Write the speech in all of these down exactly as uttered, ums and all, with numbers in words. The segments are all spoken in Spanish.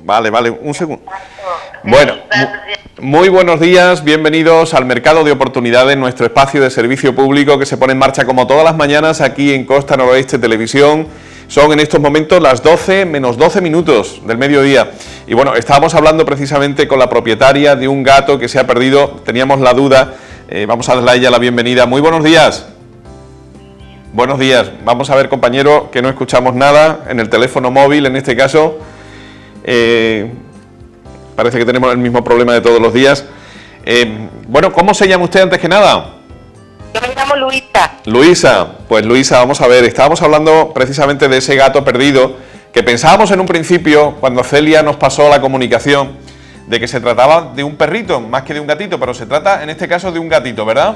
Vale, vale, un segundo. Bueno, muy buenos días, bienvenidos al Mercado de Oportunidades, nuestro espacio de servicio público que se pone en marcha como todas las mañanas aquí en Costa Noroeste Televisión. Son en estos momentos las doce menos doce minutos del mediodía. Y bueno, estábamos hablando precisamente con la propietaria de un gato que se ha perdido, teníamos la duda, eh, vamos a darle a ella la bienvenida. Muy buenos días. Buenos días. Vamos a ver, compañero, que no escuchamos nada en el teléfono móvil, en este caso. Eh, parece que tenemos el mismo problema de todos los días. Eh, bueno, ¿cómo se llama usted antes que nada? Yo me llamo Luisa. Luisa, pues Luisa, vamos a ver, estábamos hablando precisamente de ese gato perdido, que pensábamos en un principio, cuando Celia nos pasó la comunicación, de que se trataba de un perrito, más que de un gatito, pero se trata en este caso de un gatito, ¿verdad?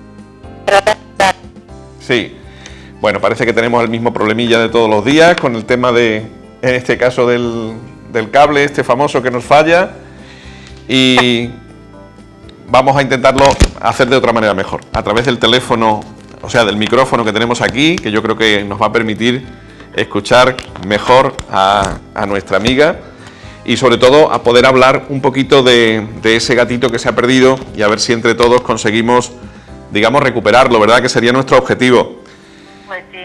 Sí. Bueno, parece que tenemos el mismo problemilla de todos los días, con el tema de, en este caso del... del cable este famoso que nos falla, y vamos a intentarlo hacer de otra manera mejor, a través del teléfono, o sea, del micrófono que tenemos aquí, que yo creo que nos va a permitir escuchar mejor a, a nuestra amiga y sobre todo a poder hablar un poquito de, de ese gatito que se ha perdido y a ver si entre todos conseguimos, digamos, recuperarlo, ¿verdad? Que sería nuestro objetivo. Pues sí.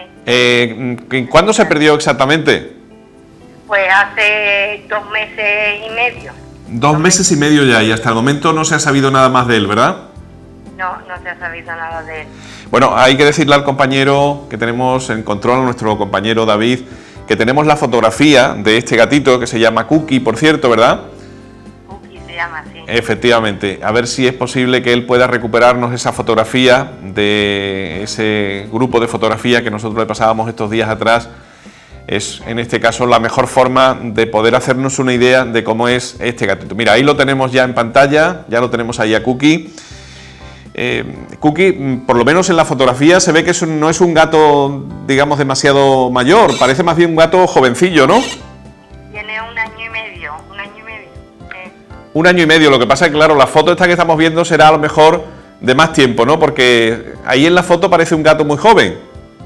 Eh, ¿Cuándo se perdió exactamente? Pues hace dos meses y medio. Dos meses y medio ya, y hasta el momento no se ha sabido nada más de él, ¿verdad? No, no se ha sabido nada de él. Bueno, hay que decirle al compañero que tenemos en control, a nuestro compañero David, que tenemos la fotografía de este gatito que se llama Cookie, por cierto, ¿verdad? Cookie se llama así. Efectivamente, a ver si es posible que él pueda recuperarnos esa fotografía de ese grupo de fotografía que nosotros le pasábamos estos días atrás. Es, en este caso, la mejor forma de poder hacernos una idea de cómo es este gatito. Mira, ahí lo tenemos ya en pantalla, ya lo tenemos ahí a Cookie. Eh, Cookie, por lo menos en la fotografía, se ve que es un, no es un gato, digamos, demasiado mayor, parece más bien un gato jovencillo, ¿no? Tiene un año y medio, un año y medio. Sí. Un año y medio, lo que pasa es que, claro, la foto esta que estamos viendo será a lo mejor de más tiempo, ¿no? Porque ahí en la foto parece un gato muy joven.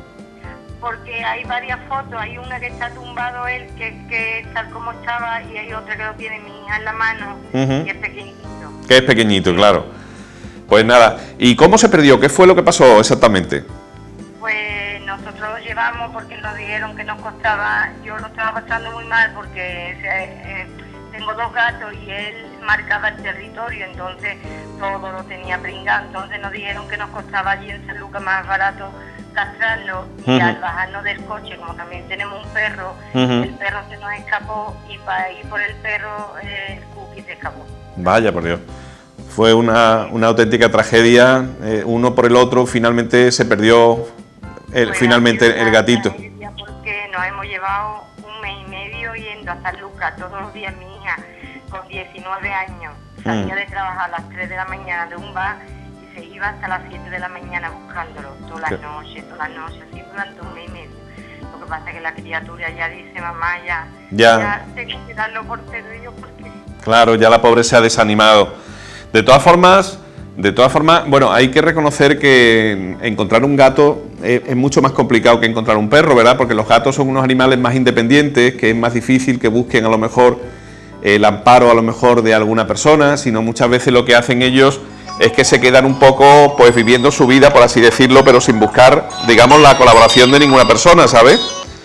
Porque hay varias fotos, hay una que está tumbado él, que, que tal como estaba, y hay otra que lo tiene mi hija en la mano, uh-huh. Y es pequeñito. Que es pequeñito, claro. Pues nada, ¿y cómo se perdió? ¿Qué fue lo que pasó exactamente? Pues nosotros lo llevamos porque nos dijeron que nos costaba, yo lo estaba pasando muy mal porque o sea, eh, tengo dos gatos y él marcaba el territorio, entonces todo lo tenía pringado, entonces nos dijeron que nos costaba allí en San Lucas más barato castrarlo, y uh-huh. Al bajarnos del coche, como también tenemos un perro, uh-huh. El perro se nos escapó y para ir por el perro eh, el Cookie se escapó. Vaya por Dios, fue una, una auténtica tragedia, eh, uno por el otro, finalmente se perdió el, pues finalmente el gatito. Porque nos hemos llevado un mes y medio yendo a San Lucas todos los días. Mi hija con diecinueve años salía uh-huh. de trabajar a las tres de la mañana de un bar, se iba hasta las siete de la mañana buscándolo, todas las noches, todas las noches, así durante un mes y medio. Lo que pasa es que la criatura ya dice, mamá, ya, ya. ya tengo que darlo por perdido porque... Claro, ya la pobre se ha desanimado. De todas formas, de todas formas, bueno, hay que reconocer que encontrar un gato es, es mucho más complicado que encontrar un perro, ¿verdad? Porque los gatos son unos animales más independientes, que es más difícil que busquen a lo mejor el amparo a lo mejor de alguna persona, sino muchas veces lo que hacen ellos es que se quedan un poco, pues, viviendo su vida, por así decirlo, pero sin buscar, digamos, la colaboración de ninguna persona, ¿sabes?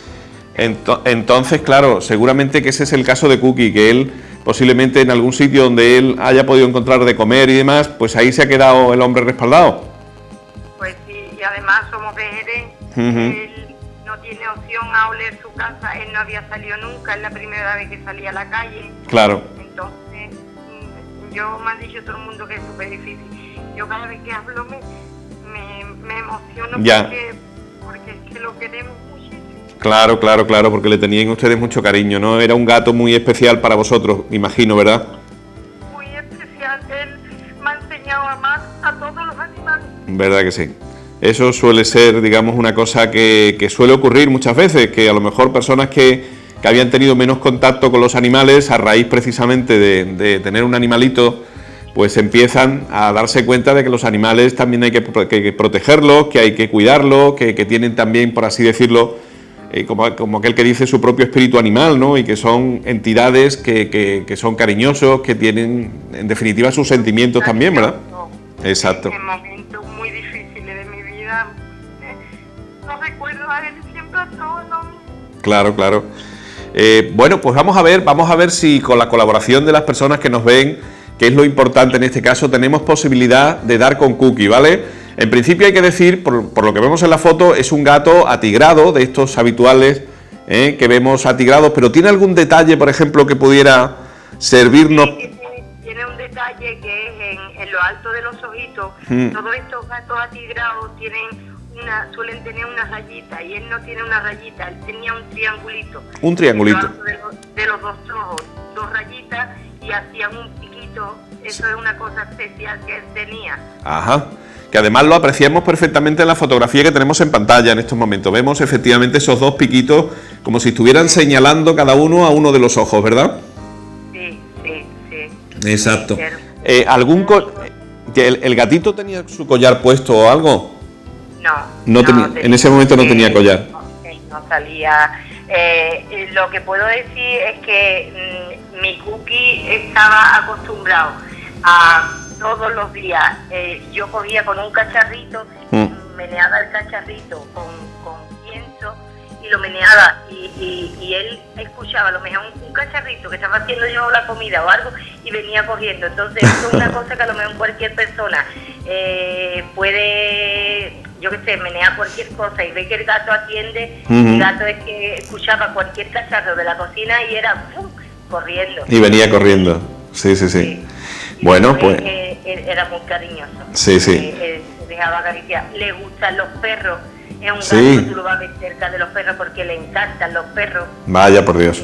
Entonces, claro, seguramente que ese es el caso de Cookie, que él, posiblemente en algún sitio donde él haya podido encontrar de comer y demás, pues ahí se ha quedado el hombre respaldado. Pues sí, y además somos de Jerez, uh-huh. Él no tiene opción a oler su casa, él no había salido nunca, es la primera vez que salía a la calle. Claro. Entonces, yo me han dicho todo el mundo que es súper difícil. Yo cada vez que hablo me, me, me emociono porque, porque es que lo queremos muchísimo. Claro, claro, claro, porque le tenían ustedes mucho cariño, ¿no? Era un gato muy especial para vosotros, imagino, ¿verdad? Muy especial, él me ha enseñado a amar a todos los animales. ¿Verdad que sí? Eso suele ser, digamos, una cosa que, que suele ocurrir muchas veces, que a lo mejor personas que, que habían tenido menos contacto con los animales, a raíz precisamente de, de tener un animalito, pues empiezan a darse cuenta de que los animales también hay que, que protegerlos, que hay que cuidarlos, que, que tienen también, por así decirlo, eh, como, como aquel que dice su propio espíritu animal, ¿no? Y que son entidades que, que, que son cariñosos, que tienen, en definitiva, sus sentimientos también, ¿verdad? Exacto. En momentos muy difíciles de mi vida, eh, no recuerdo a él, siempre no, no. Claro, claro. Eh, bueno, pues vamos a ver, vamos a ver si con la colaboración de las personas que nos ven, que es lo importante en este caso, tenemos posibilidad de dar con Cookie, ¿vale? En principio hay que decir, por, por lo que vemos en la foto, es un gato atigrado, de estos habituales ¿eh? que vemos atigrados, pero ¿tiene algún detalle, por ejemplo, que pudiera servirnos? Sí, tiene, tiene un detalle que es en, en lo alto de los ojitos. Hmm. Todos estos gatos atigrados tienen una, suelen tener una rayita, y él no tiene una rayita, él tenía un triangulito. Un triangulito. De los, de los dos ojos, dos rayitas, y hacían un piquito. Eso es una cosa especial que él tenía. Ajá. Que además lo apreciamos perfectamente en la fotografía que tenemos en pantalla en estos momentos. Vemos efectivamente esos dos piquitos como si estuvieran señalando cada uno a uno de los ojos, ¿verdad? Sí, sí, sí. Exacto. Sí, eh, ¿algún co el, ¿El gatito tenía su collar puesto o algo? No. No, no tenía, tenía, en ese momento no eh, tenía collar. No, no salía. Eh, lo que puedo decir es que mmm, mi Cookie estaba acostumbrado a... Todos los días eh, yo cogía con un cacharrito, mm. meneaba el cacharrito con, con pienso y lo meneaba y, y, y él escuchaba a lo mejor un, un cacharrito que estaba haciendo yo la comida o algo y venía corriendo. Entonces eso es una cosa que a lo mejor cualquier persona eh, puede, yo qué sé, menear cualquier cosa y ve que el gato atiende. Mm-hmm. El gato es que escuchaba cualquier cacharro de la cocina y era ¡pum!, corriendo. Y venía corriendo, sí, sí, sí. sí. Bueno, pues... Eh, era muy cariñoso. Sí, sí. Eh, eh, se dejaba acariciar. Le gustan los perros. Es un sí. gato, tú lo vas a ver cerca de los perros porque le encantan los perros. Vaya por Dios.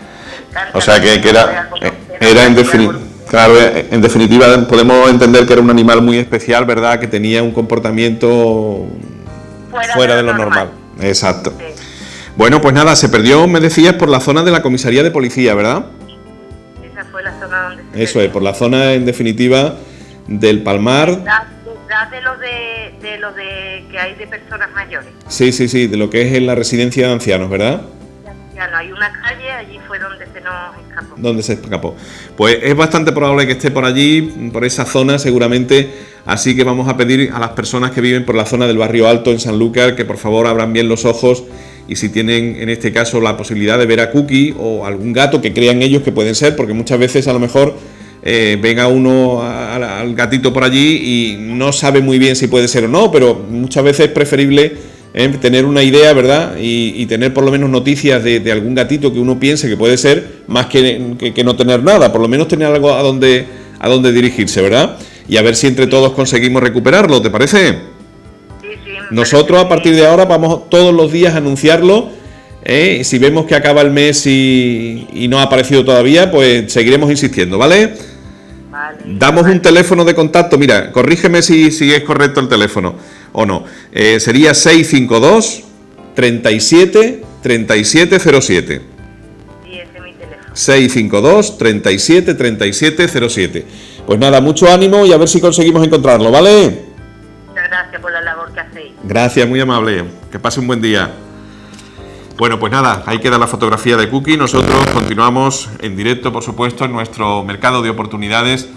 O sea que, que era, era en, defini claro, en definitiva podemos entender que era un animal muy especial, ¿verdad? Que tenía un comportamiento fuera, fuera de, lo de lo normal. normal. Exacto. Sí. Bueno, pues nada, se perdió, me decías, por la zona de la comisaría de policía, ¿verdad? Esa fue la zona donde se Eso perdió. Es, por la zona, en definitiva, del Palmar. Detrás de lo de, de lo de que hay de personas mayores. Sí, sí, sí, de lo que es en la residencia de ancianos, ¿verdad? Ya no hay una calle, allí fue donde se nos escapó. Donde se escapó. Pues es bastante probable que esté por allí, por esa zona seguramente, así que vamos a pedir a las personas que viven por la zona del Barrio Alto en Sanlúcar que por favor abran bien los ojos y si tienen en este caso la posibilidad de ver a Cookie o algún gato que crean ellos que pueden ser, porque muchas veces a lo mejor eh, ven a uno a, a, al gatito por allí y no sabe muy bien si puede ser o no, pero muchas veces es preferible eh, tener una idea, ¿verdad? Y, y tener por lo menos noticias de, de algún gatito que uno piense que puede ser, más que, que, que no tener nada, por lo menos tener algo a donde, a donde dirigirse, ¿verdad? Y a ver si entre todos conseguimos recuperarlo, ¿te parece? Sí, sí. Nosotros a partir de ahora vamos todos los días a anunciarlo. ¿Eh? Si vemos que acaba el mes y, y no ha aparecido todavía, pues seguiremos insistiendo, ¿vale? Vale. Damos vale. un teléfono de contacto, mira, corrígeme si, si es correcto el teléfono o no. Eh, sería seis cinco dos, treinta y siete, treinta y siete cero siete. Sí, ese es mi teléfono. seis cinco dos, treinta y siete, treinta y siete cero siete. Pues nada, mucho ánimo y a ver si conseguimos encontrarlo, ¿vale? Muchas gracias por la labor que hacéis. Gracias, muy amable. Que pase un buen día. Bueno, pues nada, ahí queda la fotografía de Cookie. Nosotros continuamos en directo, por supuesto, en nuestro mercado de oportunidades.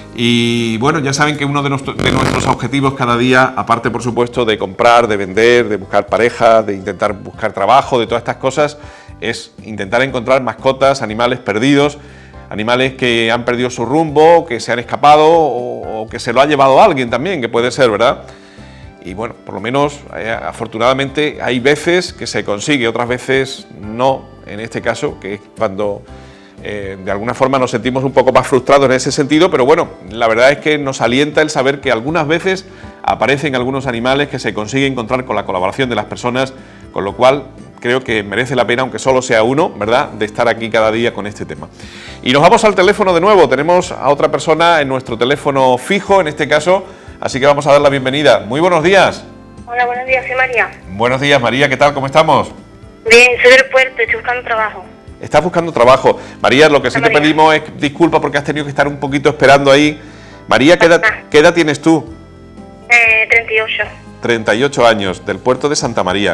Y bueno, ya saben que uno de, nuestro, de nuestros objetivos cada día, aparte, por supuesto, de comprar, de vender, de buscar pareja, de intentar buscar trabajo, de todas estas cosas, es intentar encontrar mascotas, animales perdidos, animales que han perdido su rumbo, que se han escapado o, o que se lo ha llevado alguien también, que puede ser, ¿verdad? Y bueno, por lo menos, eh, afortunadamente, hay veces que se consigue, otras veces no, en este caso, que es cuando eh, de alguna forma nos sentimos un poco más frustrados en ese sentido, pero bueno, la verdad es que nos alienta el saber que algunas veces aparecen algunos animales que se consigue encontrar con la colaboración de las personas, con lo cual creo que merece la pena, aunque solo sea uno, ¿verdad?, de estar aquí cada día con este tema. Y nos vamos al teléfono de nuevo, tenemos a otra persona en nuestro teléfono fijo, en este caso. Así que vamos a dar la bienvenida. Muy buenos días. Hola, buenos días, soy María. Buenos días, María, ¿qué tal? ¿Cómo estamos? Bien, soy del puerto, estoy buscando trabajo. Estás buscando trabajo. María, lo que sí te pedimos es disculpa porque has tenido que estar un poquito esperando ahí. María, ¿qué edad, ¿qué edad tienes tú? Eh, treinta y ocho. treinta y ocho años, del puerto de Santa María.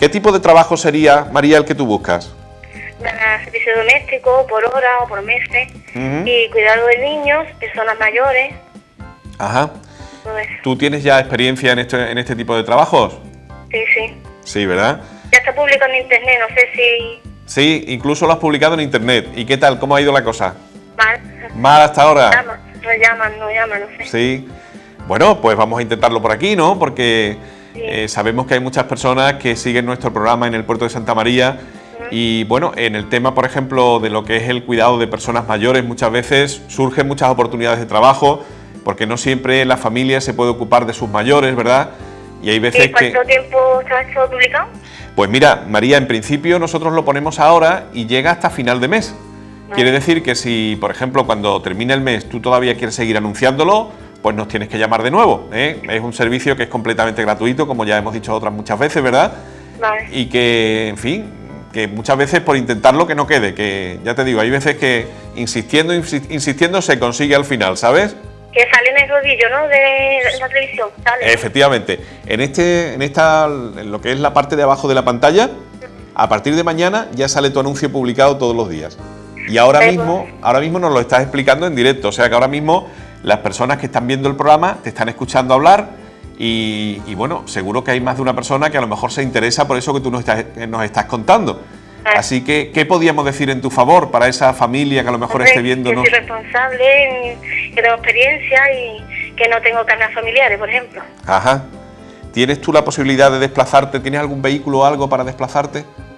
¿Qué tipo de trabajo sería, María, el que tú buscas? Servicio doméstico, por hora o por meses, uh-huh. y cuidado de niños, personas mayores. Ajá. Pues, ¿tú tienes ya experiencia en este, en este tipo de trabajos? Sí, sí. Sí, ¿verdad? Ya está publicado en internet, no sé si... Sí, incluso lo has publicado en internet. ¿Y qué tal? ¿Cómo ha ido la cosa? Mal. ¿Mal hasta ahora? Llama, no llaman, no llaman, no sé. Sí. Bueno, pues vamos a intentarlo por aquí, ¿no? Porque sí. eh, sabemos que hay muchas personas que siguen nuestro programa en el puerto de Santa María. Y bueno, en el tema, por ejemplo, de lo que es el cuidado de personas mayores, muchas veces surgen muchas oportunidades de trabajo, porque no siempre la familia se puede ocupar de sus mayores, ¿verdad? Y hay veces que... ¿Cuánto tiempo se ha hecho publicado? Pues mira, María, en principio nosotros lo ponemos ahora y llega hasta final de mes. Vale. Quiere decir que si, por ejemplo, cuando termine el mes tú todavía quieres seguir anunciándolo, pues nos tienes que llamar de nuevo, ¿eh? Es un servicio que es completamente gratuito, como ya hemos dicho otras muchas veces, ¿verdad? Vale. Y que, en fin... que muchas veces por intentarlo que no quede, que ya te digo, hay veces que insistiendo, insistiendo se consigue al final, ¿sabes? Que sale en el rodillo, ¿no? De la televisión, sale. Efectivamente, en este, en esta, en lo que es la parte de abajo de la pantalla, a partir de mañana ya sale tu anuncio publicado todos los días. Y ahora Pero, mismo, ahora mismo nos lo estás explicando en directo, o sea que ahora mismo las personas que están viendo el programa te están escuchando hablar. Y, y bueno, seguro que hay más de una persona que a lo mejor se interesa por eso que tú nos estás, nos estás contando. Ah. Así que, ¿qué podíamos decir en tu favor para esa familia que a lo mejor Hombre, esté viéndonos? Que soy responsable, que tengo experiencia y que no tengo cargas familiares, por ejemplo. Ajá. ¿Tienes tú la posibilidad de desplazarte? ¿Tienes algún vehículo o algo para desplazarte?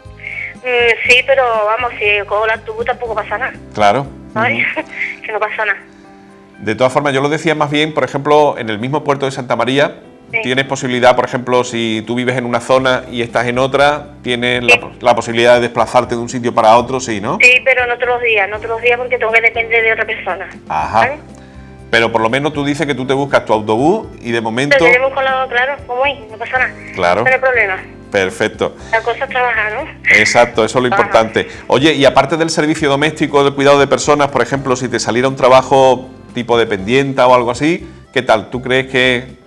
Mm, sí, pero vamos, si cojo la tubo tampoco pasa nada. Claro. ¿Sabes? Uh-huh. Que no pasa nada. De todas formas, yo lo decía más bien, por ejemplo, en el mismo puerto de Santa María, sí. Tienes posibilidad, por ejemplo, si tú vives en una zona y estás en otra, tienes sí. la, la posibilidad de desplazarte de un sitio para otro, sí, ¿no? Sí, pero no todos los días, no todos los días porque tengo que depender de otra persona. Ajá. ¿Vale? Pero por lo menos tú dices que tú te buscas tu autobús y de momento... Pero tenemos con la, claro, como es, no pasa nada. Claro. No hay problema. Perfecto. La cosa es trabajar, ¿no? Exacto, eso es lo trabajar. Importante. Oye, y aparte del servicio doméstico, del cuidado de personas, por ejemplo, si te saliera un trabajo tipo dependienta o algo así, ¿qué tal? ¿Tú crees que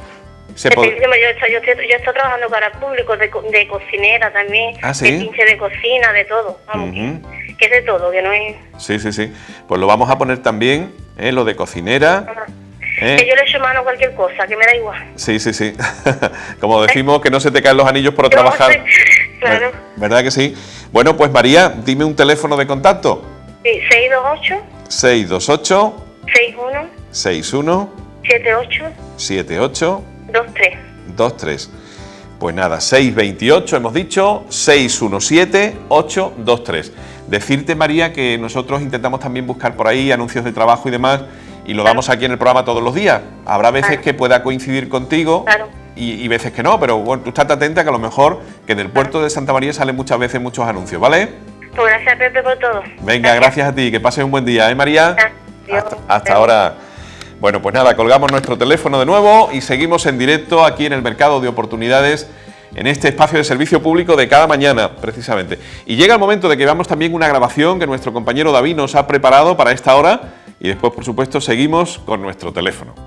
se puede...? Yo, yo, yo, yo estoy trabajando para público, de, de cocinera también, ¿Ah, sí? de pinche de cocina, de todo, vamos, uh-huh. que, que es de todo, que no es... Sí, sí, sí. Pues lo vamos a poner también, ¿eh? Lo de cocinera... Uh-huh. ¿Eh? Que yo le echo mano a cualquier cosa, que me da igual. Sí, sí, sí. Como decimos, que no se te caen los anillos por trabajar. Sí, claro. ¿Verdad que sí? Bueno, pues María, dime un teléfono de contacto. Sí, seis dos ocho. seis dos ocho. seis uno. seis uno. siete ocho. siete ocho. dos tres. dos tres. Pues nada, seis dos ocho hemos dicho, seis uno siete, ocho dos tres. Decirte, María, que nosotros intentamos también buscar por ahí anuncios de trabajo y demás, y lo damos aquí en el programa todos los días. Habrá veces claro. que pueda coincidir contigo claro. y, y veces que no, pero bueno, tú estate atenta que a lo mejor que del puerto de Santa María salen muchas veces muchos anuncios, ¿vale? Pues gracias, Pepe, por todo. Venga, gracias, gracias a ti, que pases un buen día, ¿eh, María? Dios, hasta hasta ahora. Bueno, pues nada, colgamos nuestro teléfono de nuevo y seguimos en directo aquí en el Mercado de Oportunidades, en este espacio de servicio público de cada mañana, precisamente. Y llega el momento de que veamos también una grabación que nuestro compañero David nos ha preparado para esta hora y después, por supuesto, seguimos con nuestro teléfono.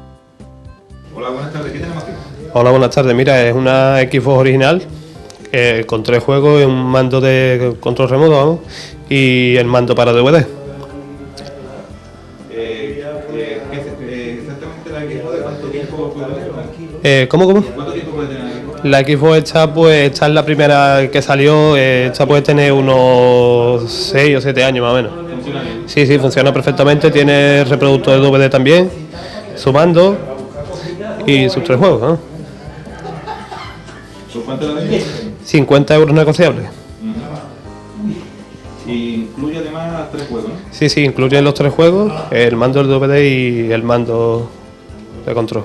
Hola, buenas tardes, ¿qué tenemos aquí? Hola, buenas tardes. Mira, es una Xbox original eh, con tres juegos, un mando de control remoto, vamos, y el mando para D V D. Eh, eh, eh, exactamente la Xbox, ¿de cuánto tiempo puede tener? Eh, ¿Cómo, cómo? ¿Cuánto tiempo puede tener la Xbox? La Xbox esta, pues, esta es la primera que salió, eh, esta puede tener unos seis o siete años más o menos. ¿Funciona bien? Sí, sí, funciona perfectamente, tiene reproductor de D V D también, su mando y sus tres juegos, ¿no? ¿Por cuánto la vendéis? cincuenta euros negociables. Uh-huh. Y incluye además tres juegos, ¿no? Sí, sí, incluye los tres juegos, el mando del D V D y el mando de control.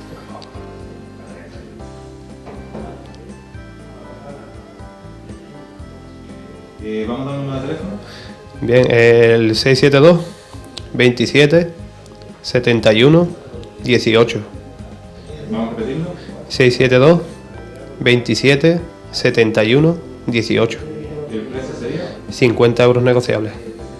Eh, ¿Vamos a dar un número de teléfono? Bien, el seis siete dos, veintisiete, setenta y uno, dieciocho. Vamos a repetirlo. seis siete dos, veintisiete, setenta y uno, dieciocho. ¿Y el precio sería? cincuenta euros negociables.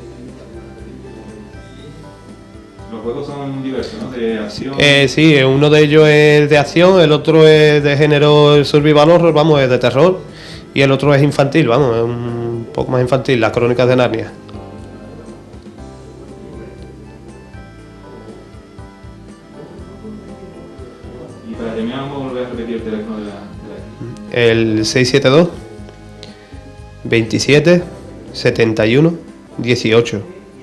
Los juegos son diversos, ¿no? De acción. Eh, sí, uno de ellos es de acción, el otro es de género survival horror, vamos, es de terror. y el otro es infantil, vamos, es un poco más infantil, Las Crónicas de Narnia. Y para terminar, vamos a volver a repetir el teléfono de la... De la... El seis siete dos, veintisiete, setenta y uno, dieciocho.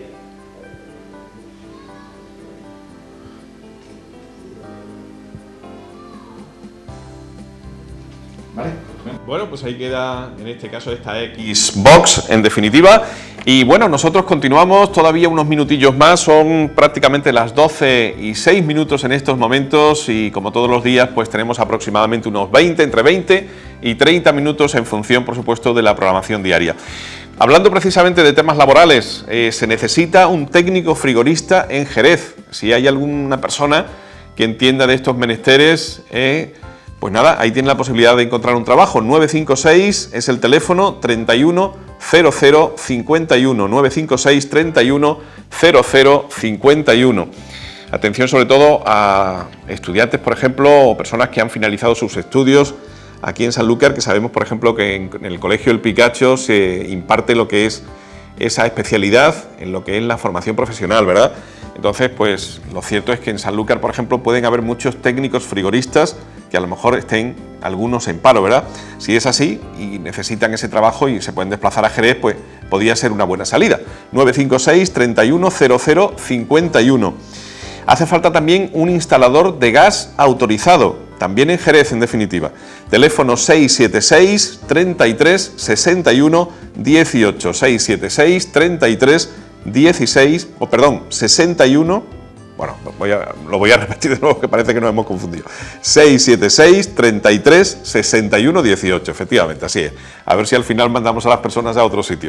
Bueno, pues ahí queda en este caso esta Xbox en definitiva. Y bueno, nosotros continuamos todavía unos minutillos más, son prácticamente las doce y seis minutos en estos momentos y como todos los días pues tenemos aproximadamente unos veinte, entre veinte y treinta minutos en función por supuesto de la programación diaria. Hablando precisamente de temas laborales, eh, se necesita un técnico frigorista en Jerez. Si hay alguna persona que entienda de estos menesteres, eh, pues nada, ahí tiene la posibilidad de encontrar un trabajo. nueve cinco seis es el teléfono, treinta y uno cero cero cincuenta y uno, nueve cinco seis, treinta y uno cero cero cincuenta y uno. Atención sobre todo a estudiantes, por ejemplo, o personas que han finalizado sus estudios aquí en Sanlúcar, que sabemos, por ejemplo, que en el Colegio El Picacho se imparte lo que es esa especialidad en lo que es la formación profesional, ¿verdad? Entonces, pues lo cierto es que en Sanlúcar, por ejemplo, pueden haber muchos técnicos frigoristas que a lo mejor estén algunos en paro, ¿verdad? Si es así y necesitan ese trabajo y se pueden desplazar a Jerez, pues podría ser una buena salida. nueve cinco seis, treinta y uno cero cero cincuenta y uno. Hace falta también un instalador de gas autorizado, también en Jerez en definitiva. Teléfono seis siete seis, treinta y tres, sesenta y uno, dieciocho, seis siete seis, treinta y tres, dieciséis, o perdón, sesenta y uno, bueno, voy a, lo voy a repetir de nuevo que parece que nos hemos confundido. seis siete seis, treinta y tres, sesenta y uno, dieciocho, efectivamente, así es. A ver si al final mandamos a las personas a otro sitio.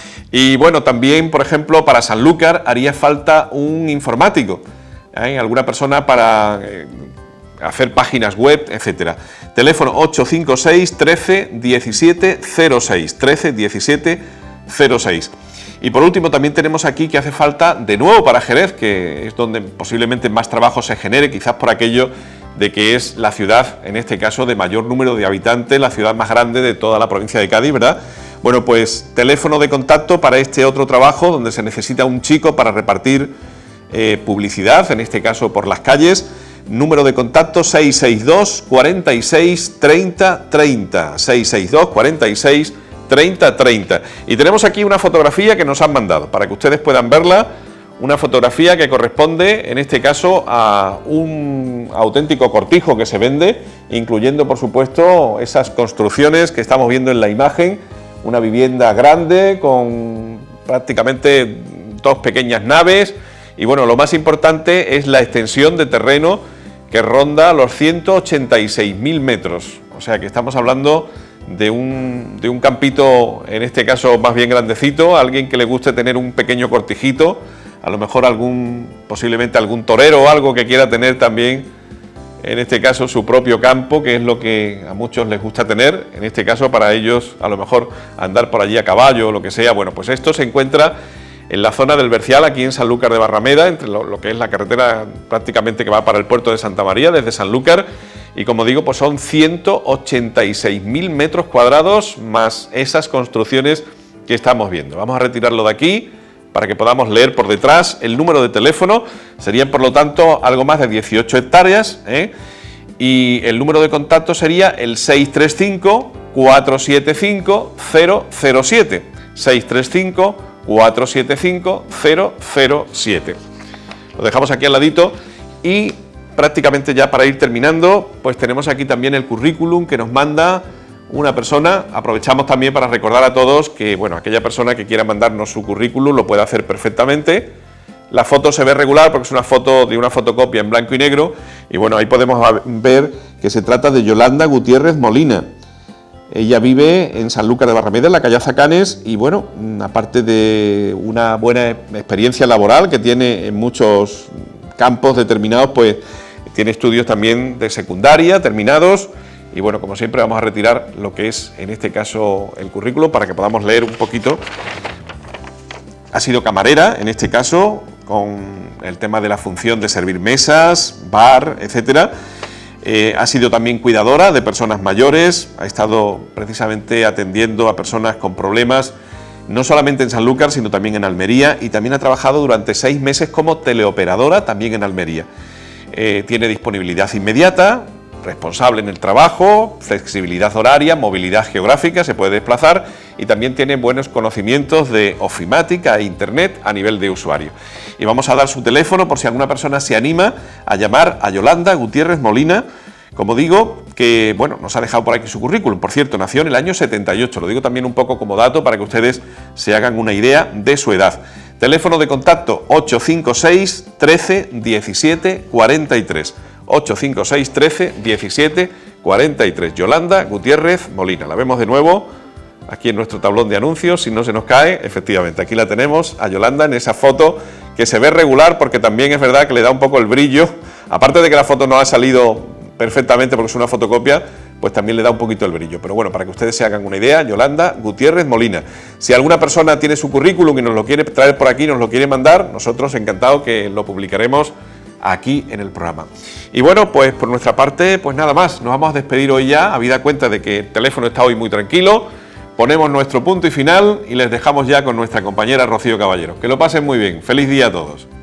Y bueno, también, por ejemplo, para Sanlúcar haría falta un informático, ¿eh? Alguna persona para eh, hacer páginas web, etcétera. Teléfono ocho cinco seis, trece, diecisiete, cero seis, trece, diecisiete, cero seis. Y por último también tenemos aquí que hace falta de nuevo para Jerez, que es donde posiblemente más trabajo se genere, quizás por aquello de que es la ciudad, en este caso, de mayor número de habitantes, la ciudad más grande de toda la provincia de Cádiz, ¿verdad? Bueno, pues teléfono de contacto para este otro trabajo donde se necesita un chico para repartir eh, publicidad, en este caso por las calles. Número de contacto seis seis dos, cuarenta y seis, treinta, treinta, seis seis dos, cuarenta y seis, treinta, treinta. Y tenemos aquí una fotografía que nos han mandado para que ustedes puedan verla, una fotografía que corresponde en este caso a un auténtico cortijo que se vende, incluyendo por supuesto esas construcciones que estamos viendo en la imagen, una vivienda grande con prácticamente dos pequeñas naves y bueno, lo más importante es la extensión de terreno que ronda los ciento ochenta y seis mil metros, o sea que estamos hablando de un, de un campito, en este caso más bien grandecito, a alguien que le guste tener un pequeño cortijito, a lo mejor algún, posiblemente algún torero o algo que quiera tener también, en este caso su propio campo, que es lo que a muchos les gusta tener, en este caso para ellos a lo mejor andar por allí a caballo o lo que sea. Bueno, pues esto se encuentra en la zona del Bercial, aquí en Sanlúcar de Barrameda, entre lo, lo que es la carretera prácticamente que va para el puerto de Santa María, desde Sanlúcar. Y como digo, pues son ciento ochenta y seis mil metros cuadrados más esas construcciones que estamos viendo. Vamos a retirarlo de aquí para que podamos leer por detrás el número de teléfono. Serían, por lo tanto, algo más de dieciocho hectáreas, ¿eh? Y el número de contacto sería el seis tres cinco, cuatro siete cinco, cero cero siete. seis tres cinco, cuatro siete cinco, cero cero siete. Lo dejamos aquí al ladito y prácticamente ya para ir terminando, pues tenemos aquí también el currículum que nos manda una persona. Aprovechamos también para recordar a todos que, bueno, aquella persona que quiera mandarnos su currículum lo puede hacer perfectamente. La foto se ve regular porque es una foto de una fotocopia en blanco y negro y bueno, ahí podemos ver que se trata de Yolanda Gutiérrez Molina. Ella vive en Sanlúcar de Barrameda, en la calle Azacanes, y bueno, aparte de una buena experiencia laboral que tiene en muchos campos determinados, pues tiene estudios también de secundaria terminados y bueno, como siempre vamos a retirar lo que es en este caso el currículo para que podamos leer un poquito. Ha sido camarera en este caso con el tema de la función de servir mesas, bar, etcétera. Eh, ha sido también cuidadora de personas mayores, ha estado precisamente atendiendo a personas con problemas, no solamente en Sanlúcar, sino también en Almería, y también ha trabajado durante seis meses como teleoperadora también en Almería. Eh, tiene disponibilidad inmediata, responsable en el trabajo, flexibilidad horaria, movilidad geográfica, se puede desplazar, y también tiene buenos conocimientos de ofimática e internet a nivel de usuario. Y vamos a dar su teléfono por si alguna persona se anima a llamar a Yolanda Gutiérrez Molina. Como digo, que bueno, nos ha dejado por aquí su currículum. Por cierto, nació en el año setenta y ocho, lo digo también un poco como dato para que ustedes se hagan una idea de su edad. Teléfono de contacto ocho cinco seis, trece, diecisiete, cuarenta y tres. ocho cinco seis, trece, diecisiete, cuarenta y tres. Yolanda Gutiérrez Molina. La vemos de nuevo aquí en nuestro tablón de anuncios, si no se nos cae, efectivamente, aquí la tenemos a Yolanda en esa foto que se ve regular porque también es verdad que le da un poco el brillo, aparte de que la foto no ha salido perfectamente porque es una fotocopia, pues también le da un poquito el brillo. Pero bueno, para que ustedes se hagan una idea, Yolanda Gutiérrez Molina. Si alguna persona tiene su currículum y nos lo quiere traer por aquí, nos lo quiere mandar, nosotros encantados que lo publicaremos aquí en el programa. Y bueno, pues por nuestra parte, pues nada más, nos vamos a despedir hoy ya, habida cuenta de que el teléfono está hoy muy tranquilo, ponemos nuestro punto y final y les dejamos ya con nuestra compañera Rocío Caballero. Que lo pasen muy bien, feliz día a todos.